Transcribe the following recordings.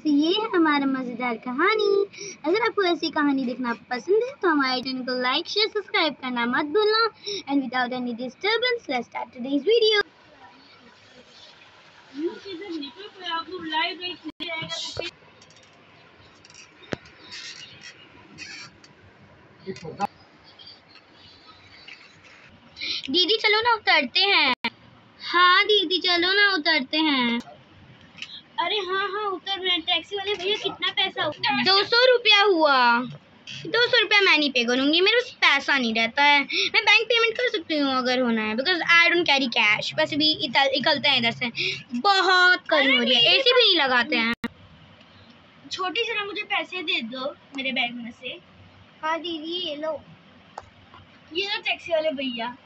दोस्तों, ये है हमारा मज़ेदार कहानी। अगर आपको ऐसी कहानी देखना पसंद है तो हमारे चैनल को लाइक शेयर सब्सक्राइब करना मत भूलना। And without any disturbance let's start today's video. दीदी चलो ना उतरते हैं। हाँ दीदी चलो ना उतरते हैं। अरे हाँ उतर रहे हैं। टैक्सी वाले भैया कितना पैसा हुआ? 200 रुपया हुआ। 200 रुपया मैं नहीं पे करूँगी, मेरे पास पैसा नहीं रहता है। मैं बैंक पेमेंट कर सकती हूँ अगर होना है, because I don't carry cash. वैसे भी निकलते हैं इधर से, बहुत गर्मी हो रही है, एसी भी नहीं लगाते हैं। छोटी जरा मुझे पैसे दे दो मेरे बैग में से। हाँ दीदी ये लो टैक्सी वाले भैया।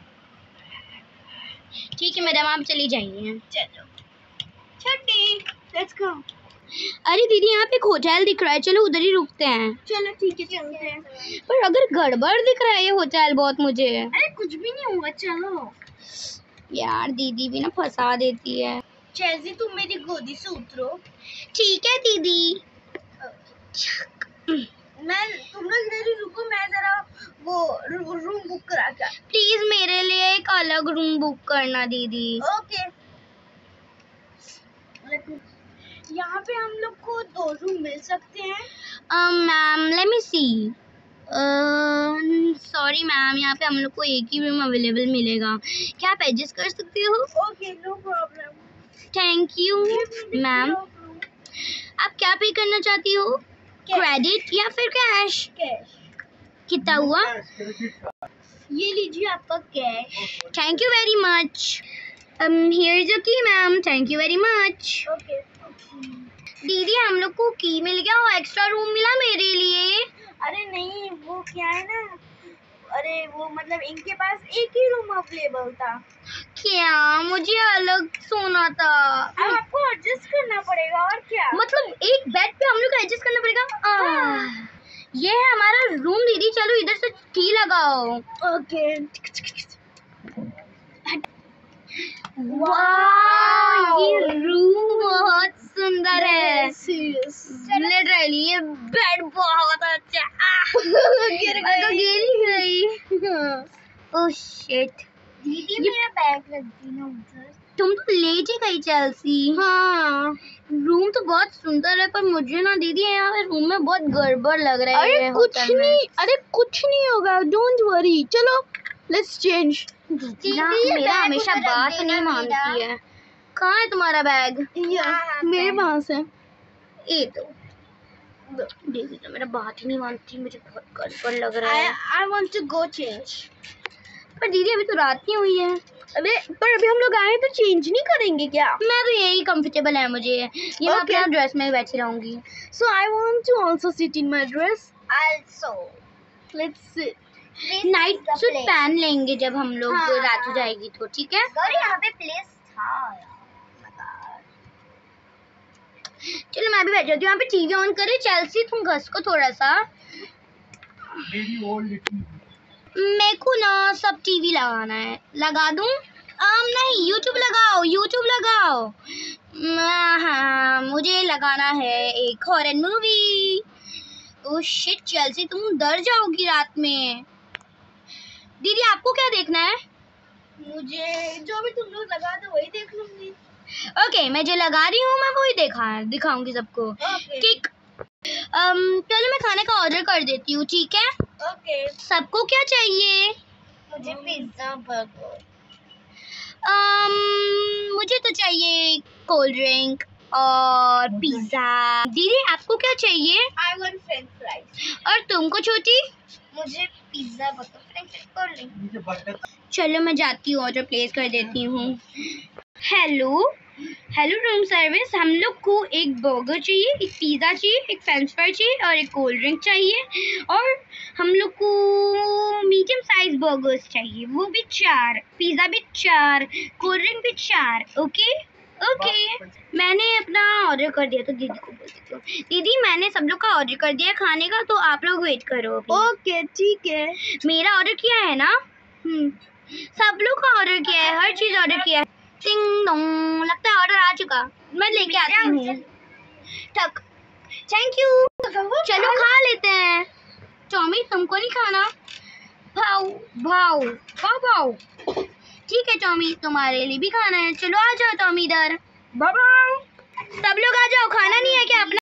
ठीक है मैडम, आप चली जाइए। चलो छोटी, लेट्स गो। अरे दीदी यहाँ पे एक होटल दिख रहा है, चलो उधर ही रुकते हैं। चलो ठीक है चलते हैं। पर अगर गड़बड़ दिख रहा है ये होटल बहुत मुझे। अरे कुछ भी नहीं होगा, चलो। यार दीदी भी ना फंसा देती है। चेल्सी तुम मेरी गोदी से उतरो। ठीक है दीदी। तुम लोग इधर ही रुको, मैं जरा वो रूम बुक करा के। प्लीज मेरे लिए एक अलग रूम बुक करना दीदी। ओके। यहाँ पे हम लोग को 2 रूम मिल सकते हैं। Ma'am let me see. Sorry ma'am, यहाँ पे हम लोग को एक ही रूम अवेलेबल मिलेगा। क्या आप एडजस्ट कर सकते हो? Okay no problem. Thank you ma'am. आप क्या पे करना चाहती हो, क्रेडिट या फिर कैश? कैश। कितना हुआ? ये लीजिए आपका cash. Thank you very much. Here is your key ma'am, thank you very much. Okay. दीदी हम लोग को की मिल गया और एक्स्ट्रा रूम मिला मेरे लिए। अरे नहीं, वो क्या है ना, अरे वो मतलब इनके पास एक ही रूम अवेलेबल था। क्या? मुझे अलग सोना था। अब आपको एडजस्ट करना पड़ेगा और क्या। मतलब एक बेड पे हम लोग को एडजस्ट करना पड़ेगा। ये है हमारा रूम दीदी, चलो इधर से की लगाओ। ओके। वाह ये रूम बहुत सुंदर है। लिटरली ये बेड बहुत अच्छा। गिर गई। Oh shit. दीदी मेरा बैग रख दी ना उधर। तुम तो ले जी गई चेल्सी। हाँ रूम तो बहुत सुंदर है, पर मुझे ना दीदी यहाँ पे रूम में बहुत गड़बड़ लग रहा है। अरे कुछ नहीं होगा, डोंट वरी। चलो लेट्स चेंज। मेरा हमेशा बात नहीं मानती है। कहाँ है तुम्हारा बैग? मेरे पास है। ये तो दीदी तो मेरा बात ही नहीं मानती, मुझे बहुत गड़बड़ लग रहा है। I want to go change। पर दीदी अभी तो रात नहीं हुई है। अबे पर अभी हम लोग आए तो चेंज नहीं करेंगे क्या? मैं तो यही कंफर्टेबल है मुझे, ये मैं अपना ड्रेस में बैठी रहूंगी। So I want to also sit in my dress. Also let's sit. Night suit पहन लेंगे जब हम लोग रात हो जाएगी तो, ठीक है? यहाँ पे प्लेस था। चलो मैं भी बैठ जाती हूँ। यहाँ पे टीवी ऑन करे। चेल्सी तुम घस को थोड़ा सा। मेरे को ना सब टीवी लगाना है, लगा दूँ? नहीं, यूट्यूब लगाओ, यूट्यूब लगाओ। हाँ मुझे लगाना है एक horror movie. Oh shit Chelsea, तुम डर जाओगी रात में। दीदी आपको क्या देखना है? मुझे जो भी तुम लोग लगा दो वही देख लूंगी। ओके मैं जो लगा रही हूँ मैं वही दिखाऊंगी सबको। ठीक। चलो मैं खाने का ऑर्डर कर देती हूँ, ठीक है? ओके। सबको क्या चाहिए? मुझे पिज्जा बर्गर। मुझे तो चाहिए कोल्ड ड्रिंक और पिज्जा। दीदी आपको क्या चाहिए? I want French fries. और तुमको छोटी? मुझे pizza burger French cold drink. चलो मैं जाती हूँ, ऑर्डर प्लेस कर देती हूँ। हेलो रूम सर्विस, हम लोग को एक बर्गर चाहिए, एक पिज़्ज़ा चाहिए, एक फ्रेंच फ्राई चाहिए और एक कोल्ड ड्रिंक चाहिए। और हम लोग को मीडियम साइज बर्गर्स चाहिए, वो भी 4, पिज़्ज़ा भी 4, कोल्ड ड्रिंक भी 4। ओके मैंने अपना ऑर्डर कर दिया, तो दीदी को बोल देती हूँ। दीदी मैंने सब लोग का ऑर्डर कर दिया खाने का, तो आप लोग वेट करो। ओके ठीक है। मेरा ऑर्डर किया है ना? सब लोग का ऑर्डर किया है, हर चीज़ ऑर्डर किया है। टिंग डोंग, लगता है ऑर्डर आ चुका। मैं लेके आती हूँ। तक थैंक यू। चलो खा लेते हैं। टॉमी तुमको नहीं खाना? भाव भाव भाव भाव। ठीक है टॉमी, तुम्हारे लिए भी खाना है। चलो आ जाओ टॉमी इधर। बाबा सब लोग आ जाओ। खाना नहीं है क्या अपना?